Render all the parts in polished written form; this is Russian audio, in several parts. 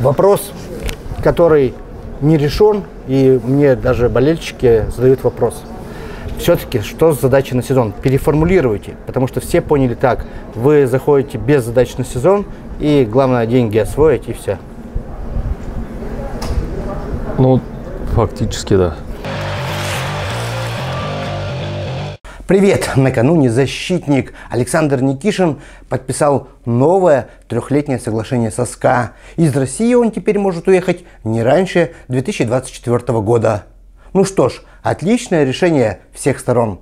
Вопрос, который не решен, и мне даже болельщики задают вопрос. Все-таки, что с задачей на сезон? Переформулируйте, потому что все поняли так. Вы заходите без задач на сезон, и главное, деньги освоить, и все. Ну, фактически, да. Привет! Накануне защитник Александр Никишин подписал новое трехлетнее соглашение со СКА. Из России он теперь может уехать не раньше 2024 года. Ну что ж, отличное решение всех сторон.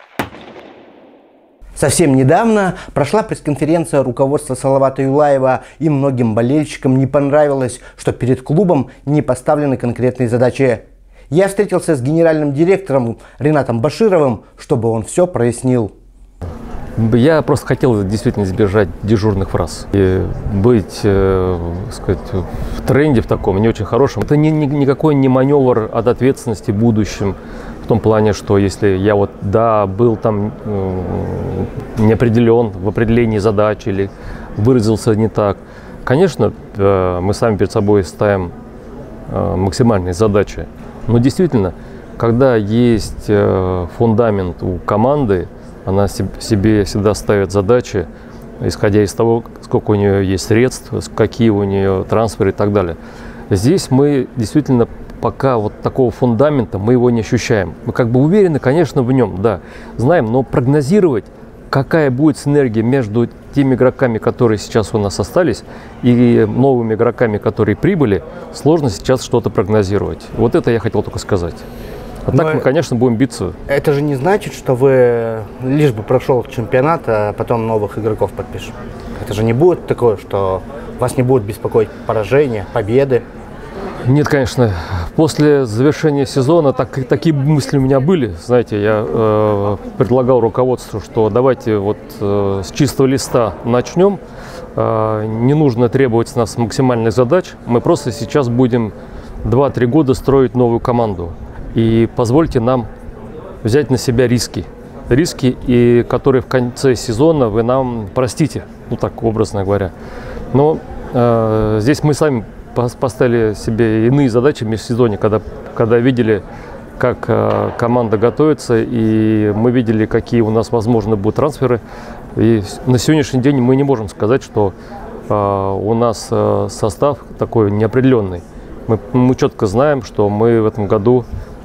Совсем недавно прошла пресс-конференция руководства Салавата Юлаева, и многим болельщикам не понравилось, что перед клубом не поставлены конкретные задачи. Я встретился с генеральным директором Ринатом Башировым, чтобы он все прояснил. Я просто хотел действительно избежать дежурных фраз и быть, сказать, в тренде в таком, не очень хорошем. Это никакой не маневр от ответственности в будущем, в том плане, что если я вот, да, был там не определен в определении задач или выразился не так, конечно, мы сами перед собой ставим максимальные задачи. Но действительно, когда есть фундамент у команды, она себе всегда ставит задачи, исходя из того, сколько у нее есть средств, какие у нее трансферы и так далее. Здесь мы действительно пока вот такого фундамента мы его не ощущаем. Мы как бы уверены, конечно, в нем, да, знаем, но прогнозировать, какая будет синергия между теми игроками, которые сейчас у нас остались, и новыми игроками, которые прибыли, сложно сейчас что-то прогнозировать. Вот это я хотел только сказать. А так мы, конечно, будем биться. Это же не значит, что вы лишь бы прошел чемпионат, а потом новых игроков подпишем. Это же не будет такое, что вас не будут беспокоить поражения, победы. Нет, конечно. После завершения сезона такие мысли у меня были. Знаете, я предлагал руководству, что давайте вот с чистого листа начнем. Не нужно требовать с нас максимальных задач. Мы просто сейчас будем 2-3 года строить новую команду. И позвольте нам взять на себя риски. Риски, и которые в конце сезона вы нам простите, ну так образно говоря. Но здесь мы сами поставили себе иные задачи в межсезонье, когда видели, как команда готовится, и мы видели, какие у нас возможны будут трансферы. И на сегодняшний день мы не можем сказать, что у нас состав такой неопределенный. Мы четко знаем, что мы в этом году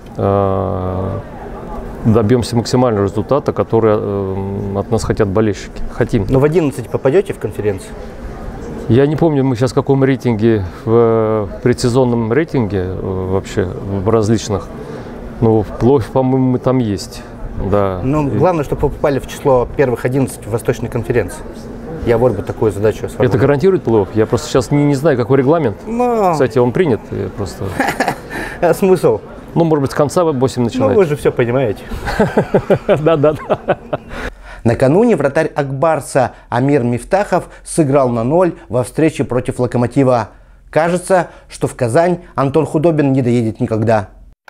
добьемся максимального результата, который от нас хотят болельщики. Хотим. Но в 11 попадете в конференцию? Я не помню, мы сейчас в каком рейтинге, в предсезонном рейтинге вообще, в различных. Ну, вплоть, по-моему, мы там есть. Да. Ну, главное, чтобы вы попали в число первых 11 в Восточной конференции. Я вот бы такую задачу сформулировал. Это гарантирует плей-офф? Я просто сейчас не знаю, какой регламент. Но... Кстати, он принят. Я просто... Смысл? Ну, может быть, с конца 8 начинать. Ну, вы же все понимаете. Да. Накануне вратарь Акбарса Амир Мифтахов сыграл на 0 во встрече против Локомотива. Кажется, что в Казань Антон Худобин не доедет никогда.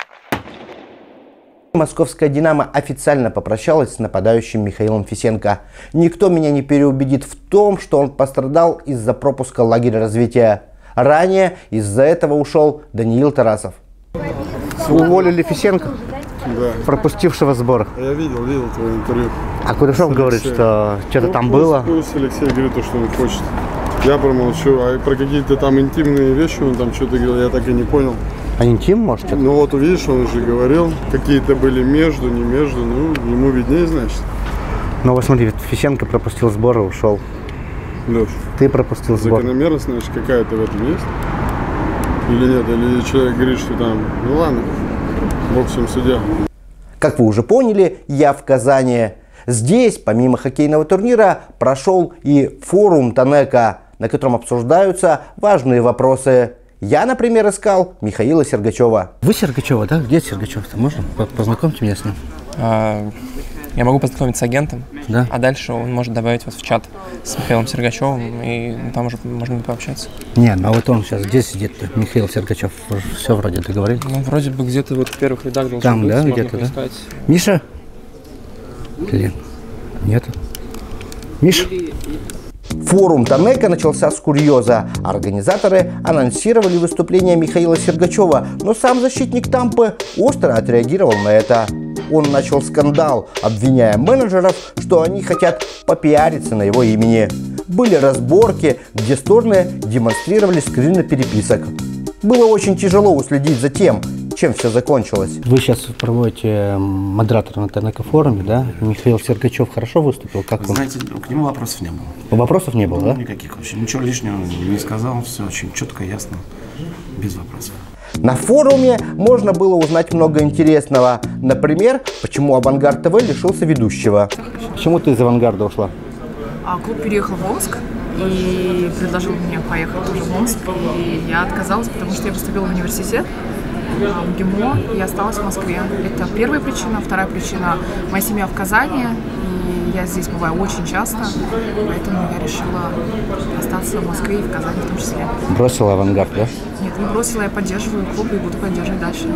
Московская «Динамо» официально попрощалась с нападающим Михаилом Фисенко. Никто меня не переубедит в том, что он пострадал из-за пропуска лагеря развития. Ранее из-за этого ушел Даниил Тарасов. Уволили Фисенко? Да. Пропустившего сбор. Я видел твое интервью. А Кудышев говорит, что что-то там было. Пусть Алексей говорит то, что он хочет. Я промолчу. А про какие-то там интимные вещи он там что-то говорил, я так и не понял. А интим, может? Ну вот увидишь, он уже говорил. Какие-то были между, не между. Ну, ему виднее, значит. Ну вот смотри, Фисенко пропустил сбор и ушел. Леш, ты пропустил сбор. Закономерность, значит, какая-то в этом есть? Или нет? Или человек говорит, что там, ну ладно, Бог всем судья. Как вы уже поняли, я в Казани. Здесь, помимо хоккейного турнира, прошел и форум Танека, на котором обсуждаются важные вопросы. Я, например, искал Михаила Сергачева. Вы Сергачева, да? Где Сергачев-то? Можно? Познакомьте меня с ним. Я могу познакомиться с агентом, да? А дальше он может добавить вас в чат с Михаилом Сергачевым, и там уже можно пообщаться. Нет, а вот он сейчас где сидит, Михаил Сергачев? Все вроде договорились. Ну, вроде бы где-то вот в первых рядах должен там, быть. Да, где-то, да? Миша? Блин, нету. Миша? Форум Тоннека начался с курьеза. Организаторы анонсировали выступление Михаила Сергачева, но сам защитник Тампы остро отреагировал на это. Он начал скандал, обвиняя менеджеров, что они хотят попиариться на его имени. Были разборки, где стороны демонстрировали скрины переписок. Было очень тяжело уследить за тем, чем все закончилось. Вы сейчас проводите модератора на Тоннека форуме, да? Михаил Сергачев хорошо выступил? Как вы знаете, к нему вопросов не было. Вопросов не было, да? Никаких вообще. Ничего лишнего не сказал, все очень четко, ясно, без вопросов. На форуме можно было узнать много интересного. Например, почему Авангард ТВ лишился ведущего. Почему ты из Авангарда ушла? Клуб переехал в Омск и предложил мне поехать тоже в Омск. И я отказалась, потому что я поступила в университет, в ГИМО, и осталась в Москве. Это первая причина. Вторая причина – моя семья в Казани, и я здесь бываю очень часто, поэтому я решила остаться в Москве и в Казани в том числе. Бросила Авангард, да? Нет, не бросила, я поддерживаю клуб и буду поддерживать дальше.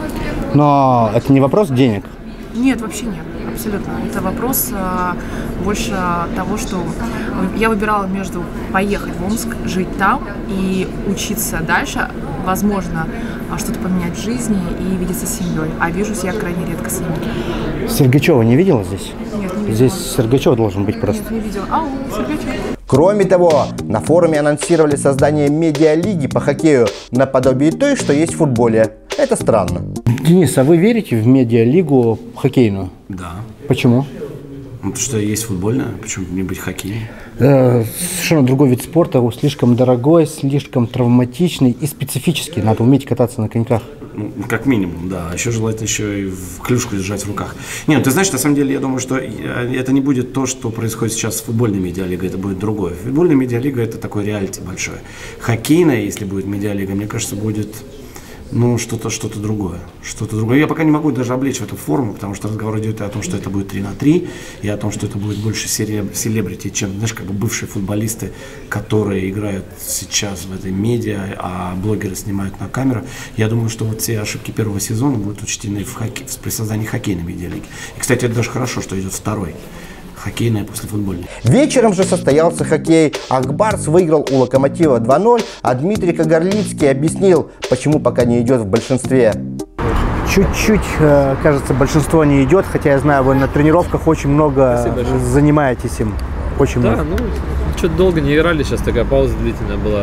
Но это не вопрос денег? Нет, вообще нет, абсолютно. Это вопрос больше того, что я выбирала между поехать в Омск, жить там и учиться дальше, возможно, что-то поменять в жизни и видеться с семьей. А вижусь я крайне редко с ними. Сергачева не видела здесь? Нет, не видела. Здесь Сергачев должен быть просто. Нет, не видела. Сергачев. Кроме того, на форуме анонсировали создание медиалиги по хоккею наподобие той, что есть в футболе. Это странно. Денис, а вы верите в медиалигу хоккейную? Да. Почему? Потому что есть футбольная, почему не быть хоккейной? Совершенно другой вид спорта, слишком дорогой, слишком травматичный и специфический. Надо уметь кататься на коньках. Ну, как минимум, да. Еще желательно еще и клюшку держать в руках. Нет, ты знаешь, на самом деле, я думаю, что это не будет то, что происходит сейчас с футбольной медиалигой, это будет другое. Футбольная медиалига – это такой реалити большой. Хоккейная, если будет медиалига, мне кажется, будет... Ну, что-то другое. Что-то другое. Я пока не могу даже облечь в эту форму, потому что разговор идет и о том, что это будет 3-3, и о том, что это будет больше селебрити, чем, знаешь, как бы бывшие футболисты, которые играют сейчас в этой медиа, а блогеры снимают на камеру. Я думаю, что вот все ошибки первого сезона будут учтены при создании хоккейной медиалиги. И, кстати, это даже хорошо, что идет второй. Хоккейная после футбольной. Вечером же состоялся хоккей. Акбарс выиграл у Локомотива 2-0, а Дмитрий Кагарлицкий объяснил, почему пока не идет в большинстве. Чуть-чуть, кажется, большинство не идет, хотя я знаю, вы на тренировках очень много занимаетесь им. Очень много. Ну, что-то долго не играли, сейчас такая пауза длительная была,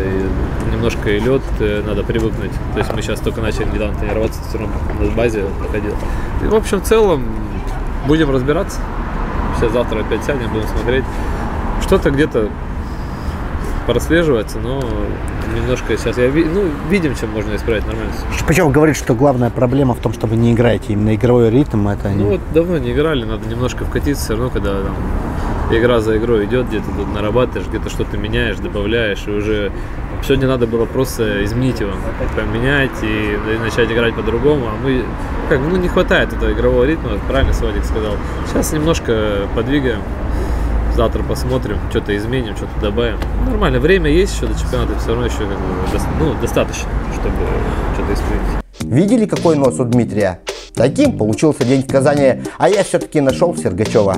и немножко и лед, надо привыкнуть. То есть мы сейчас только начали недавно тренироваться, все равно на базе проходил. И, в общем, в целом, будем разбираться. Сейчас завтра опять сядем, будем смотреть. Что-то где-то прослеживается, но немножко сейчас видим, чем можно исправить нормально. Причем говорит, что главная проблема в том, что вы не играете именно игровой ритм. Это Ну вот давно не играли, надо немножко вкатиться, все равно, когда там игра за игрой идет, где-то тут нарабатываешь, где-то что-то меняешь, добавляешь, и уже сегодня надо было просто изменить его, поменять и начать играть по-другому, а мы не хватает этого игрового ритма, правильно Свадик сказал. Сейчас немножко подвигаем, завтра посмотрим, что-то изменим, что-то добавим. Нормально, время есть еще до чемпионата, все равно еще достаточно, чтобы что-то исправить. Видели, какой нос у Дмитрия? Таким получился день в Казани, а я все-таки нашел Сергачева.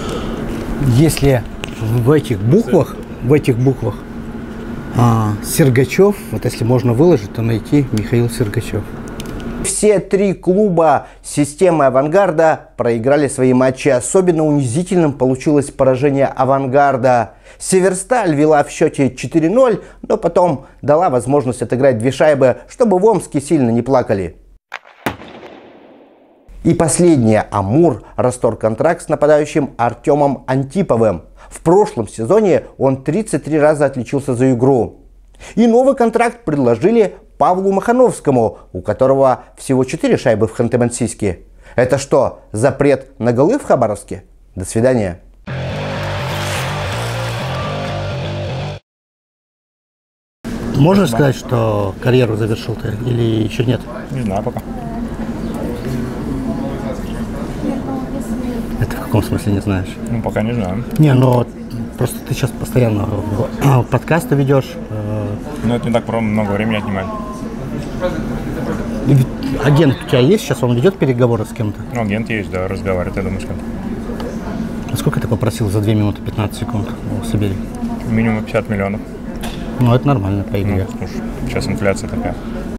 Если в этих буквах Сергачев, вот если можно выложить, то найти Михаил Сергачев. Все три клуба системы Авангарда проиграли свои матчи. Особенно унизительным получилось поражение Авангарда. Северсталь вела в счете 4-0, но потом дала возможность отыграть 2 шайбы, чтобы в Омске сильно не плакали. И последнее. Амур расторг контракт с нападающим Артемом Антиповым. В прошлом сезоне он 33 раза отличился за игру. И новый контракт предложили Павлу Махановскому, у которого всего 4 шайбы в Ханты-Мансийске. Это что, запрет на голы в Хабаровске? До свидания. Можно сказать, что карьеру завершил ты или еще нет? Не знаю пока. Это в каком смысле не знаешь? Ну, пока не знаю. Не, но просто ты сейчас постоянно подкасты ведешь. Ну, это не так много времени отнимает. Агент у тебя есть сейчас? Он ведет переговоры с кем-то? Ну, агент есть, да, разговаривает, я думаю, с кем-то. А сколько ты попросил за 2 минуты 15 секунд в Сибири? Минимум 50 миллионов. Ну, это нормально по игре. Ну, слушай, сейчас инфляция такая.